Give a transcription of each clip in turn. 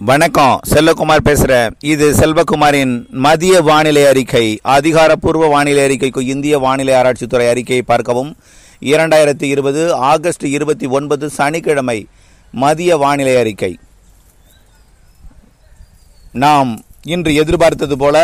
வணக்கம், செல்வகுமார் பேசுகிறேன். இது செல்வகுமாரின் மதிய வானிலை அறிக்கை. அதிகாரப்பூர்வ வானிலை அறிக்கைக்கு இந்திய வானிலை ஆராய்ச்சித்துறை அறிக்கையை பார்க்கவும். 2020 ஆகஸ்ட் 29 சனிக்கிழமை மதிய வானிலை அறிக்கை. நாம் இன்று எதிர்பார்த்தது போல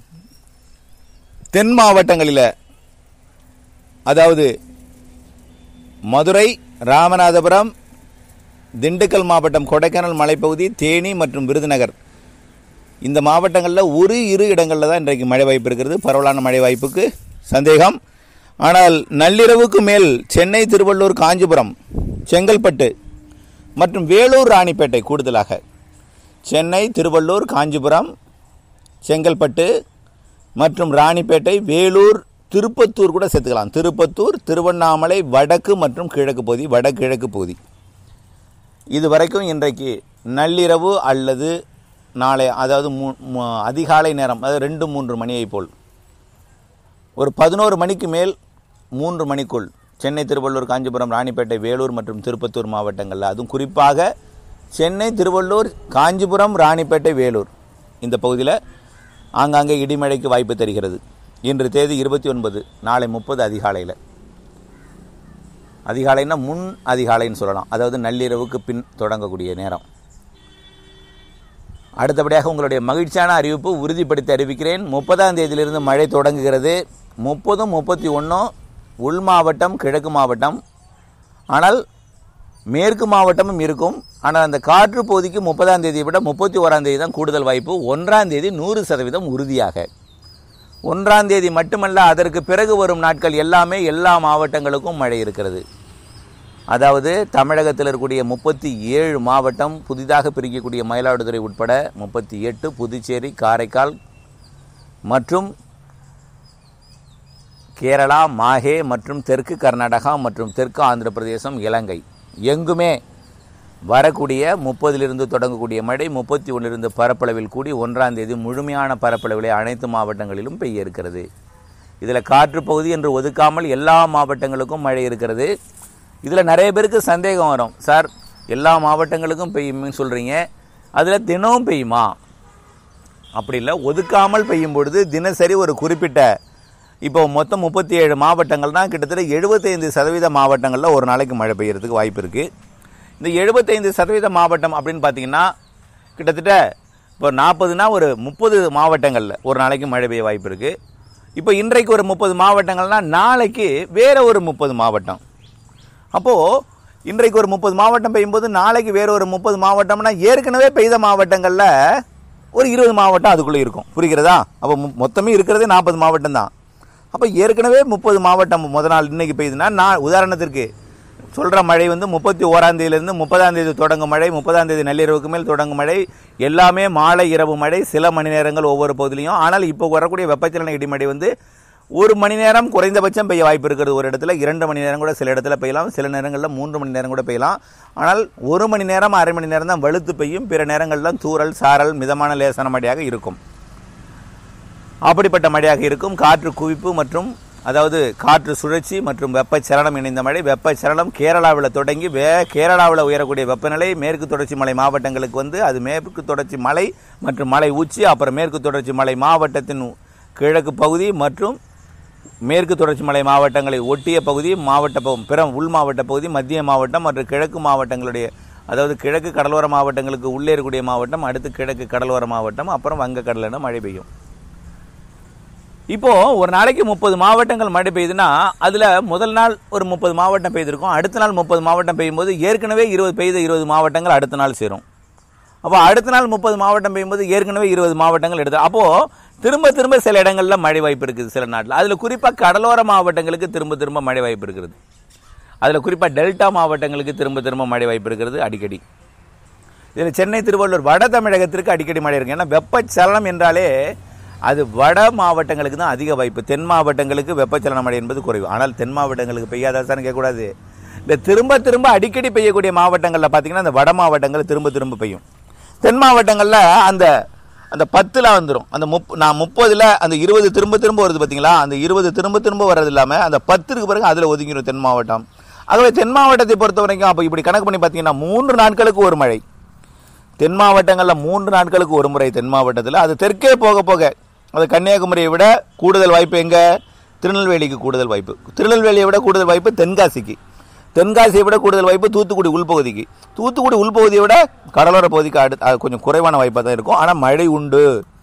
தென் மாவட்டங்களில், அதாவது மதுரை, ராமநாதபுரம், திண்டுக்கல் மாவட்டம், கொடைக்கானல் மலைப்பகுதி, தேனி மற்றும் விருதுநகர், இந்த மாவட்டங்களில் ஒரு இரு இடங்களில் தான் இன்றைக்கு மழை வாய்ப்பு இருக்கிறது. பரவலான மழை வாய்ப்புக்கு சந்தேகம். ஆனால் நள்ளிரவுக்கு மேல் சென்னை, திருவள்ளூர், காஞ்சிபுரம், செங்கல்பட்டு மற்றும் வேலூர், ராணிப்பேட்டை, கூடுதலாக சென்னை, திருவள்ளூர், காஞ்சிபுரம், செங்கல்பட்டு மற்றும் ராணிப்பேட்டை, வேலூர், திருப்பத்தூர் கூட சேர்த்துக்கலாம். திருப்பத்தூர், திருவண்ணாமலை, வடக்கு மற்றும் கிழக்கு பகுதி, வடகிழக்கு பகுதி, இதுவரைக்கும் இன்றைக்கு நள்ளிரவு அல்லது நாளை, அதாவது அதிகாலை நேரம், அதாவது 2-3 மணியை போல், ஒரு 11 மணிக்கு மேல் 3 மணிக்குள் சென்னை, திருவள்ளூர், காஞ்சிபுரம், ராணிப்பேட்டை, வேலூர் மற்றும் திருப்பத்தூர் மாவட்டங்களில், அதுவும் குறிப்பாக சென்னை, திருவள்ளூர், காஞ்சிபுரம், ராணிப்பேட்டை, வேலூர் இந்த பகுதியில் ஆங்காங்கே இடிமழைக்கு வாய்ப்பு தெரிகிறது. இன்று தேதி 29, நாளை 30 அதிகாலையில். அதிகாலைன்னா முன் அதிகாலைன்னு சொல்லலாம், அதாவது நள்ளிரவுக்கு பின் தொடங்கக்கூடிய நேரம். அடுத்தபடியாக உங்களுடைய மகிழ்ச்சியான அறிவிப்பு உறுதிப்படுத்தி அறிவிக்கிறேன். 30ஆம் தேதியிலிருந்து மழை தொடங்குகிறது. 30, 31 உள் மாவட்டம், கிழக்கு மாவட்டம், ஆனால் மேற்கு மாவட்டமும் இருக்கும். ஆனால் அந்த காற்று பகுதிக்கு 30ஆம் தேதியை விட 31ஆம் தேதி தான் கூடுதல் வாய்ப்பு. 1ஆம் தேதி 100% உறுதியாக. 1ஆம் தேதி மட்டுமல்ல, அதற்கு பிறகு வரும் நாட்கள் எல்லாமே எல்லா மாவட்டங்களுக்கும் மழை இருக்கிறது. அதாவது தமிழகத்தில் இருக்கக்கூடிய 37 மாவட்டம், புதிதாக பிரிக்கக்கூடிய மயிலாடுதுறை உட்பட 38, புதுச்சேரி, காரைக்கால் மற்றும் கேரளா, மாஹே மற்றும் தெற்கு கர்நாடகா மற்றும் தெற்கு ஆந்திர பிரதேசம், இலங்கை, எங்குமே வரக்கூடிய 30லிருந்து தொடங்கக்கூடிய மழை 31லிருந்து பரப்பளவில் கூடி 1ஆம் தேதி முழுமையான பரப்பளவிலே அனைத்து மாவட்டங்களிலும் பெய்ய இருக்கிறது. இதில் காற்று பகுதி என்று ஒதுக்காமல் எல்லா மாவட்டங்களுக்கும் மழை இருக்கிறது. இதில் நிறைய பேருக்கு சந்தேகம் வரும், சார் எல்லா மாவட்டங்களுக்கும் பெய்யும்னு சொல்கிறீங்க, அதில் தினமும் பெய்யுமா? அப்படி இல்லை, ஒதுக்காமல் பெய்யும் பொழுது தினசரி ஒரு குறிப்பிட்ட, இப்போ மொத்தம் 37 மாவட்டங்கள் தான், கிட்டத்தட்ட 75% மாவட்டங்களில் ஒரு நாளைக்கு மழை பெய்யறதுக்கு வாய்ப்பு இருக்குது. இந்த 75% மாவட்டம் அப்படின்னு பார்த்தீங்கன்னா கிட்டத்தட்ட இப்போ 40னா ஒரு 30 மாவட்டங்களில் ஒரு நாளைக்கு மழை பெய்ய வாய்ப்பு இருக்குது. இப்போ இன்றைக்கு ஒரு 30 மாவட்டங்கள்னால் நாளைக்கு வேற ஒரு 30 மாவட்டம். அப்போது இன்றைக்கு ஒரு 30 மாவட்டம் பெய்யும்போது நாளைக்கு வேறு ஒரு 30 மாவட்டம்னா ஏற்கனவே பெய்த மாவட்டங்களில் ஒரு 20 மாவட்டம் அதுக்குள்ளே இருக்கும். புரிகிறதா? அப்போ மொத்தமே இருக்கிறதே 40 மாவட்டம் தான். அப்போ ஏற்கனவே 30 மாவட்டம் முதல் நாள் இன்றைக்கி பெய்யுதுன்னா, நான் உதாரணத்திற்கு சொல்கிற மழை 31ஆம் தேதியிலிருந்து 30ஆம் தேதி தொடங்கும் மழை, 30ஆம் தேதி நள்ளிரவுக்கு மேல் தொடங்கும் மழை, எல்லாமே மாலை இரவு மழை, சில மணி நேரங்கள் ஒவ்வொரு பகுதியிலையும். ஆனால் இப்போ வரக்கூடிய வெப்பச்சலன இடிமழை 1 மணி நேரம் குறைந்தபட்சம் பெய்ய வாய்ப்பு இருக்கிறது. ஒரு இடத்துல 2 மணி நேரம் கூட சில இடத்துல பெய்யலாம், சில நேரங்களில் 3 மணி நேரம் கூட பெய்யலாம். ஆனால் 1 மணி நேரம், அரை மணி நேரம் தான் வலுத்து பெய்யும். பிற நேரங்களில் தூறல், சாரல், மிதமான லேசான மழையாக இருக்கும். அப்படிப்பட்ட மழையாக இருக்கும். காற்று குவிப்பு மற்றும், அதாவது காற்று சுழற்சி மற்றும் வெப்பச்சலனம் இணைந்த மழை. வெப்பச்சலனம் கேரளாவில் தொடங்கி கேரளாவில் உயரக்கூடிய வெப்பநிலை மேற்கு தொடர்ச்சி மலை மாவட்டங்களுக்கு அது மேற்கு தொடர்ச்சி மலை மற்றும் மலை உச்சி, அப்புறம் மேற்கு தொடர்ச்சி மலை மாவட்டத்தின் கிழக்கு பகுதி மற்றும் மேற்கு தொடர்ச்சி மலை மாவட்டங்களை ஒட்டிய பகுதி, பிற உள் மாவட்ட பகுதி, மத்திய மாவட்டம் மற்றும் கிழக்கு மாவட்டங்களுடைய, அதாவது கிழக்கு கடலோர மாவட்டங்களுக்கு உள்ளே இருக்கக்கூடிய மாவட்டம், அடுத்து கிழக்கு கடலோர மாவட்டம், அப்புறம் வங்கக்கடலில் மழை பெய்யும். இப்போது ஒரு நாளைக்கு 30 மாவட்டங்கள் மழை பெய்யுதுன்னா அதில் முதல் நாள் ஒரு 30 மாவட்டம் பெய்திருக்கும். அடுத்த நாள் 30 மாவட்டம் பெய்யும்போது ஏற்கனவே 20 மாவட்டங்கள் அடுத்த நாள் சேரும். அப்போ அடுத்த நாள் 30 மாவட்டம் பெய்யும்போது ஏற்கனவே 20 மாவட்டங்கள் எடுத்து, அப்போது திரும்ப சில இடங்களில் மழை வாய்ப்பு இருக்குது சில நாட்டில். அதில் குறிப்பாக கடலோர மாவட்டங்களுக்கு திரும்ப மழை வாய்ப்பு இருக்கிறது. அதில் குறிப்பாக டெல்டா மாவட்டங்களுக்கு திரும்ப மழை வாய்ப்பு இருக்கிறது அடிக்கடி. இதில் சென்னை, திருவள்ளூர், வட தமிழகத்திற்கு அடிக்கடி மழை இருக்குது. ஏன்னா வெப்பச்சலனம் என்றாலே அது வட மாவட்டங்களுக்கு தான் அதிக வாய்ப்பு. தென் மாவட்டங்களுக்கு வெப்பச்சலன மழை என்பது குறைவு. ஆனால் தென் மாவட்டங்களுக்கு பெய்யாதான்னு கேட்கக்கூடாது. இந்த திரும்ப அடிக்கடி பெய்யக்கூடிய மாவட்டங்களில் பார்த்தீங்கன்னா அந்த வட மாவட்டங்கள் திரும்ப பெய்யும். தென் மாவட்டங்களில் அந்த 10ல் வந்துடும். அந்த நான் 30ல் அந்த 20 திரும்ப வருது பார்த்தீங்களா, அந்த 20 திரும்ப வர்றது இல்லாமல் அந்த 10க்கு பிறகு அதில் ஒதுங்கிடும் தென் மாவட்டம். ஆகவே தென் மாவட்டத்தை பொறுத்த வரைக்கும் அப்போ இப்படி கணக்கு பண்ணி பார்த்தீங்கன்னா 3 நாட்களுக்கு ஒரு மழை. தென் மாவட்டங்களில் 3 நாட்களுக்கு ஒரு முறை தென் மாவட்டத்தில். அது தெற்கே போக போக அது கன்னியாகுமரியை விட கூடுதல் வாய்ப்பு எங்கே? திருநெல்வேலிக்கு கூடுதல் வாய்ப்பு. திருநெல்வேலியை விட கூடுதல் வாய்ப்பு தென்காசிக்கு. தென்காசியை விட கூடுதல் வாய்ப்பு தூத்துக்குடி உள்பகுதிக்கு. தூத்துக்குடி உள்பகுதியை விட கடலோர பகுதிக்கு அது கொஞ்சம் குறைவான வாய்ப்பாக தான் இருக்கும். ஆனால் மழை உண்டு.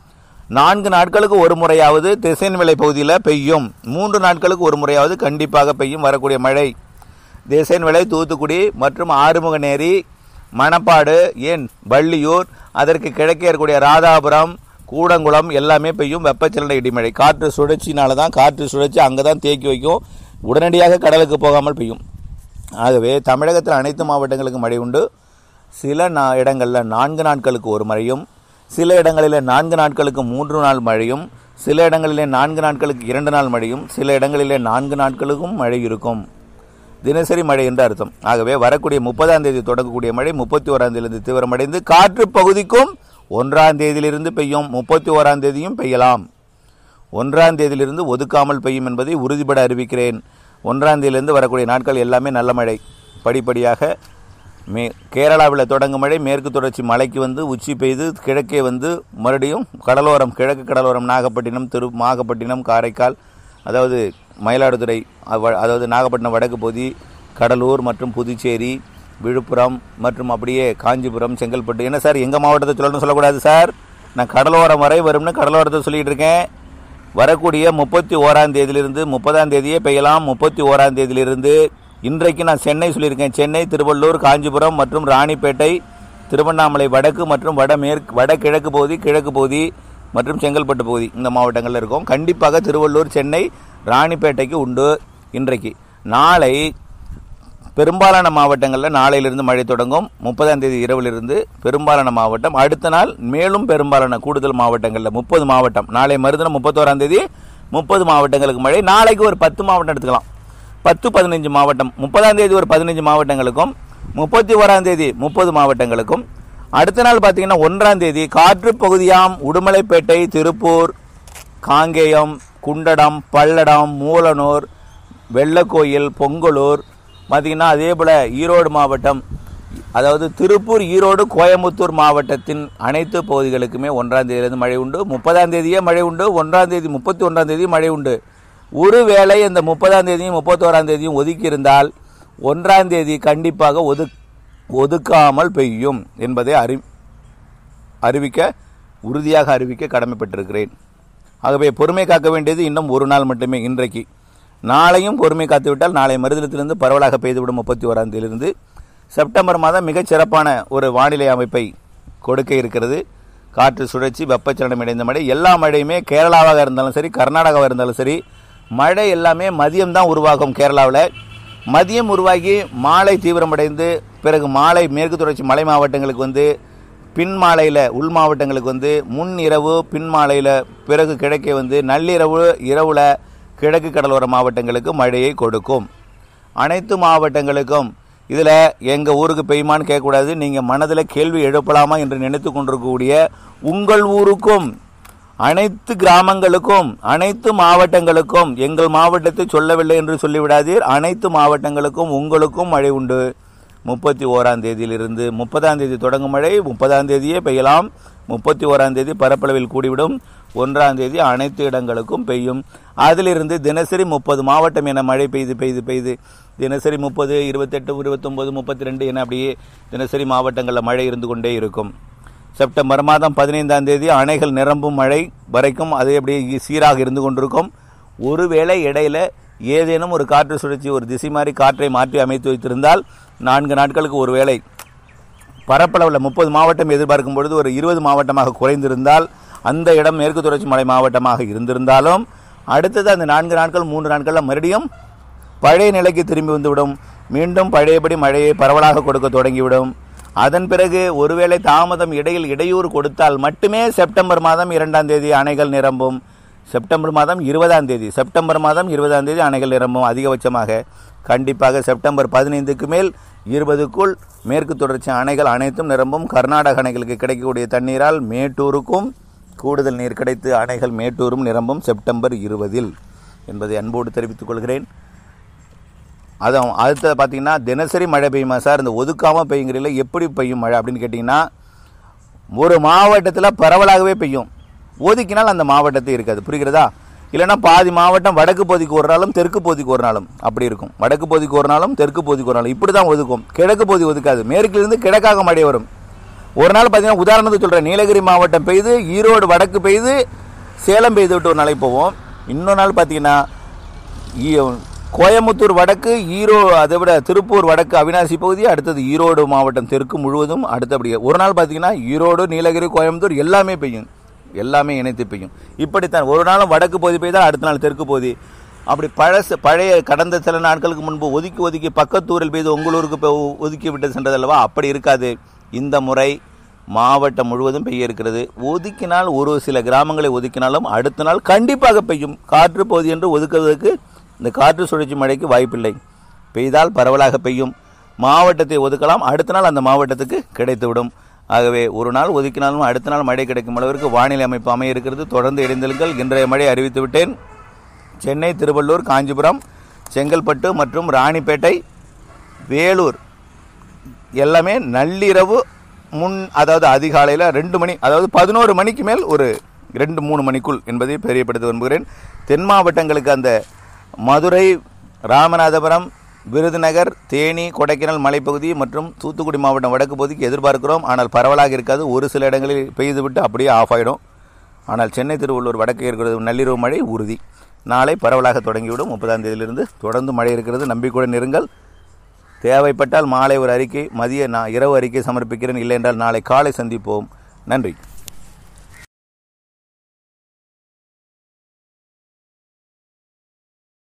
4 நாட்களுக்கு ஒரு முறையாவது திசையன்விளை பகுதியில் பெய்யும். 3 நாட்களுக்கு ஒரு முறையாவது கண்டிப்பாக பெய்யும் வரக்கூடிய மழை. திசையன்விளை, தூத்துக்குடி மற்றும் ஆறுமுகநேரி, மணப்பாடு, ஏன் வள்ளியூர், அதற்கு கிழக்கே இருக்கக்கூடிய ராதாபுரம், கூடங்குளம் எல்லாமே பெய்யும் வெப்பச்சலன இடிமழை. காற்று சுழற்சினால தான், காற்று சுழற்சி அங்கே தான் தேக்கி வைக்கும், உடனடியாக கடலுக்கு போகாமல் பெய்யும். ஆகவே தமிழகத்தில் அனைத்து மாவட்டங்களுக்கு மழை உண்டு. சில இடங்களில் 4 நாட்களுக்கு ஒரு மழையும், சில இடங்களில் 4 நாட்களுக்கு 3 நாள் மழையும், சில இடங்களிலே 4 நாட்களுக்கு 2 நாள் மழையும், சில இடங்களிலே 4 நாட்களுக்கும் மழை இருக்கும். தினசரி மழை என்று அர்த்தம். ஆகவே வரக்கூடிய 30ஆம் தேதி தொடங்கக்கூடிய மழை 31ஆம் தேதியிலிருந்து தீவிரமடைந்து காற்று பகுதிக்கும் 1ஆம் தேதியிலிருந்து பெய்யும். 31ஆம் தேதியும் பெய்யலாம். 1ஆம் தேதியிலிருந்து ஒதுக்காமல் பெய்யும் என்பதை உறுதிபட அறிவிக்கிறேன். 1ஆம் தேதியிலிருந்து வரக்கூடிய நாட்கள் எல்லாமே நல்ல மழை. படிப்படியாக கேரளாவில் தொடங்கும் மழை மேற்கு தொடர்ச்சி மலைக்கு வந்து உச்சி பெய்து கிழக்கே வந்து மறுபடியும் கடலோரம், கிழக்கு கடலோரம், நாகப்பட்டினம், நாகப்பட்டினம், காரைக்கால், அதாவது மயிலாடுதுறை, அதாவது நாகப்பட்டினம் வடக்கு பகுதி, கடலூர் மற்றும் புதுச்சேரி, விழுப்புரம் மற்றும் அப்படியே காஞ்சிபுரம், செங்கல்பட்டு. என்ன சார் எங்கள் மாவட்டத்தை சொல்லணும்னு சொல்லக்கூடாது சார், நான் கடலோரம் வரை வரும்னு கடலோரத்தை சொல்லிகிட்டு இருக்கேன். வரக்கூடிய 31ஆம் தேதியிலிருந்து 30ஆம் தேதியே பெய்யலாம். 31ஆம் தேதியிலிருந்து இன்றைக்கு நான் சென்னை சொல்லியிருக்கேன். சென்னை, திருவள்ளூர், காஞ்சிபுரம் மற்றும் ராணிப்பேட்டை, திருவண்ணாமலை வடக்கு மற்றும் வடகிழக்கு பகுதி, கிழக்கு பகுதி மற்றும் செங்கல்பட்டு பகுதி இந்த மாவட்டங்களில் இருக்கும். கண்டிப்பாக திருவள்ளூர், சென்னை, ராணிப்பேட்டைக்கு உண்டு. இன்றைக்கு நாளை பெரும்பாலான மாவட்டங்களில் நாளையிலிருந்து மழை தொடங்கும். 30ஆம் தேதி இரவிலிருந்து பெரும்பாலான மாவட்டம், அடுத்த நாள் மேலும் பெரும்பாலான கூடுதல் மாவட்டங்களில் 30 மாவட்டம். நாளை மறுதினம் 31ஆம் தேதி 30 மாவட்டங்களுக்கு மழை. நாளைக்கு ஒரு 10 மாவட்டம் எடுத்துக்கலாம், 10-15 மாவட்டம். 30ஆம் தேதி ஒரு 15 மாவட்டங்களுக்கும், 31ஆம் தேதி 30 மாவட்டங்களுக்கும். அடுத்த நாள் பார்த்தீங்கன்னா 1ஆம் தேதி காற்று பகுதியாம் உடுமலைப்பேட்டை, திருப்பூர், காங்கேயம், குண்டடம், பல்லடம், மூலனூர், வெள்ளக்கோயில், பொங்கலூர் பார்த்தீங்கன்னா, அதே போல் ஈரோடு மாவட்டம், அதாவது திருப்பூர், ஈரோடு, கோயம்புத்தூர் மாவட்டத்தின் அனைத்து பகுதிகளுக்குமே 1ஆம் தேதியிலிருந்து மழை உண்டு. 30ஆம் தேதியே மழை உண்டு. 1ஆம் தேதி 31ஆம் தேதி மழை உண்டு. ஒருவேளை இந்த 30ஆம் தேதியும் 31ஆம் தேதியும் ஒதுக்கி இருந்தால் 1ஆம் தேதி கண்டிப்பாக ஒதுக்காமல் பெய்யும் என்பதை உறுதியாக அறிவிக்க கடமைப்பட்டிருக்கிறேன். ஆகவே பொறுமை காக்க வேண்டியது இன்னும் ஒரு நாள் மட்டுமே. இன்றைக்கு நாளையும் பொறுமை காத்துவிட்டால் நாளை மறுதினத்திலிருந்து பரவலாக பெய்துவிடும். 31ஆம் தேதியிலிருந்து செப்டம்பர் மாதம் மிகச் சிறப்பான ஒரு வானிலை அமைப்பை கொடுக்க இருக்கிறது. காற்று சுழற்சி, வெப்பச்சலனம் இணைந்த மழை, எல்லா மழையுமே கேரளாவாக இருந்தாலும் சரி, கர்நாடகாவாக இருந்தாலும் சரி, மழை எல்லாமே மதியம்தான் உருவாகும். கேரளாவில் மதியம் உருவாகி மாலை தீவிரமடைந்து பிறகு மாலை மேற்கு தொடர்ச்சி மலை மாவட்டங்களுக்கு வந்து, பின் மாலையில் உள் மாவட்டங்களுக்கு வந்து, முன் இரவு பின் மாலையில் பிறகு கிழக்கே வந்து, நள்ளிரவு இரவில் கிழக்கு கடலோர மாவட்டங்களுக்கு மழையை கொடுக்கும். அனைத்து மாவட்டங்களுக்கும் இதில் எங்கள் ஊருக்கு பெய்யுமான்னு கேட்கக்கூடாது. நீங்கள் மனதில் கேள்வி எழுப்பலாமா என்று நினைத்து கொண்டிருக்கக்கூடிய உங்கள் ஊருக்கும், அனைத்து கிராமங்களுக்கும், அனைத்து மாவட்டங்களுக்கும், எங்கள் மாவட்டத்தை சொல்லவில்லை என்று சொல்லிவிடாதீர், அனைத்து மாவட்டங்களுக்கும் உங்களுக்கும் மழை உண்டு. 31ஆம் தேதியிலிருந்து 30ஆம் தேதி தொடங்கும் மழை 30ஆம் தேதியே பெய்யலாம். 31ஆம் தேதி பரப்பளவில் கூடிவிடும். 1ஆம் தேதி அனைத்து இடங்களுக்கும் பெய்யும். அதிலிருந்து தினசரி 30 மாவட்டம் என மழை பெய்து தினசரி 30, 28, 29, 32 என அப்படியே தினசரி மாவட்டங்களில் மழை இருந்து கொண்டே இருக்கும். செப்டம்பர் மாதம் 15ஆம் தேதி அணைகள் நிரம்பும் மழை வரைக்கும் அது அப்படியே சீராக இருந்து கொண்டிருக்கும். ஒருவேளை இடையில ஏதேனும் ஒரு காற்று சுழற்சி, ஒரு திசை மாறி காற்றை மாற்றி அமைத்து வைத்திருந்தால் 4 நாட்களுக்கு ஒரு வேளை பரப்பளவில் 30 மாவட்டம் எதிர்பார்க்கும் பொழுது ஒரு 20 மாவட்டமாக குறைந்திருந்தால், அந்த இடம் மேற்கு தொடர்ச்சி மலை மாவட்டமாக இருந்திருந்தாலும், அடுத்தது அந்த 4 நாட்கள் 3 நாட்களில் மறுபடியும் பழைய நிலைக்கு திரும்பி வந்துவிடும். மீண்டும் பழையபடி மழையை பரவலாக கொடுக்க தொடங்கிவிடும். அதன் பிறகு ஒருவேளை தாமதம் இடையில் இடையூறு கொடுத்தால் மட்டுமே செப்டம்பர் மாதம் 2ஆம் தேதி அணைகள் நிரம்பும். செப்டம்பர் மாதம் 20ஆம் தேதி அணைகள் நிரம்பும். அதிகபட்சமாக கண்டிப்பாக செப்டம்பர் 15க்கு மேல் 20க்குள் மேற்கு தொடர்ச்சி அணைகள் அனைத்தும் நிரம்பும். கர்நாடக அணைகளுக்கு கிடைக்கக்கூடிய தண்ணீரால் மேட்டூருக்கும் கூடுதல் நீர் கிடைத்து அணைகள் மேட்டூரும் நிரம்பும் செப்டம்பர் 20 என்பதை அன்போடு தெரிவித்துக் கொள்கிறேன். அடுத்தது பார்த்தீங்கன்னா, தினசரி மழை பெய்யுமா சார், இந்த ஒதுக்காமல் பெய்யுங்கிறீங்கள எப்படி பெய்யும் மழை அப்படின்னு கேட்டிங்கன்னா, ஒரு மாவட்டத்தில் பரவலாகவே பெய்யும், ஒதுக்கினால் அந்த மாவட்டத்தை இருக்காது. புரிகிறதா? இல்லைன்னா பாதி மாவட்டம் வடக்கு பகுதிக்கு ஒரு நாளும் தெற்கு பகுதிக்கு ஒரு நாளும் அப்படி இருக்கும். வடக்கு பகுதிக்கு ஒரு நாளும் தெற்கு பகுதிக்கு ஒரு நாளும் இப்படி தான் ஒதுக்கும். கிழக்கு பகுதி ஒதுக்காது. மேற்கிலிருந்து கிழக்காக மழை வரும். ஒரு நாள் பார்த்தீங்கன்னா உதாரணத்துக்கு சொல்கிறேன், நீலகிரி மாவட்டம் பெய்து, ஈரோடு வடக்கு பெய்து, சேலம் பெய்து விட்டு ஒரு நாளைக்கு போவோம். இன்னொரு நாள் பார்த்தீங்கன்னா கோயம்புத்தூர் வடக்கு, அதை விட திருப்பூர் வடக்கு அவினாசி பகுதி, அடுத்தது ஈரோடு மாவட்டம் தெற்கு முழுவதும், அடுத்தபடியே ஒரு நாள் பார்த்தீங்கன்னா ஈரோடு, நீலகிரி, கோயம்புத்தூர் எல்லாமே பெய்யும், எல்லாமே இணைத்து பெய்யும். இப்படித்தான் ஒரு நாளும் வடக்கு பகுதி பெய்தால் அடுத்த நாள் தெற்கு பகுதி. அப்படி பழைய கடந்த சில நாட்களுக்கு முன்பு ஒதுக்கி பக்கத்தூரில் பெய்து உங்களூருக்கு ஒதுக்கி விட்டு சென்றதல்லவா, அப்படி இருக்காது. இந்த முறை மாவட்டம் முழுவதும் பெய்ய இருக்கிறது. ஒதுக்கினால் ஒரு சில கிராமங்களை ஒதுக்கினாலும் அடுத்த நாள் கண்டிப்பாக பெய்யும். காற்று பகுதி என்று ஒதுக்குவதற்கு இந்த காற்று சுழற்சி மழைக்கு வாய்ப்பில்லை. பெய்தால் பரவலாக பெய்யும். மாவட்டத்தை ஒதுக்கலாம், அடுத்த நாள் அந்த மாவட்டத்துக்கு கிடைத்துவிடும். ஆகவே ஒரு நாள் ஒதுக்கினாலும் அடுத்த நாள் மழை கிடைக்கும் அளவிற்கு வானிலை அமைப்பு அமைய இருக்கிறது. தொடர்ந்து இணைந்திருங்கள். இன்றைய மழை அறிவித்து விட்டேன். சென்னை, திருவள்ளூர், காஞ்சிபுரம், செங்கல்பட்டு மற்றும் ராணிப்பேட்டை, வேலூர் எல்லாமே நள்ளிரவு அதாவது அதிகாலையில் 2 மணி, அதாவது 11 மணிக்கு மேல் ஒரு 2-3 மணிக்குள் என்பதை தெரியப்படுத்த விரும்புகிறேன். தென் மாவட்டங்களுக்கு அந்த மதுரை, ராமநாதபுரம், விருதுநகர், தேனி, கொடைக்கானல் மலைப்பகுதி மற்றும் தூத்துக்குடி மாவட்டம் வடக்கு பகுதிக்கு எதிர்பார்க்கிறோம். ஆனால் பரவலாக இருக்காது. ஒரு சில இடங்களில் பெய்துவிட்டு அப்படியே ஆஃப் ஆகிடும். ஆனால் சென்னை, திருவள்ளூர் வடக்கு இருக்கிறது நள்ளிரவு மழை உறுதி. நாளை பரவலாக தொடங்கிவிடும். 30ஆம் தேதியிலிருந்து தொடர்ந்து மழை இருக்கிறது. நம்பிக்கையுடன் இருங்கள். தேவைப்பட்டால் மாலை ஒரு அறிக்கை, இரவு அறிக்கை சமர்ப்பிக்கிறேன். இல்லை என்றால் நாளை காலை சந்திப்போம். நன்றி.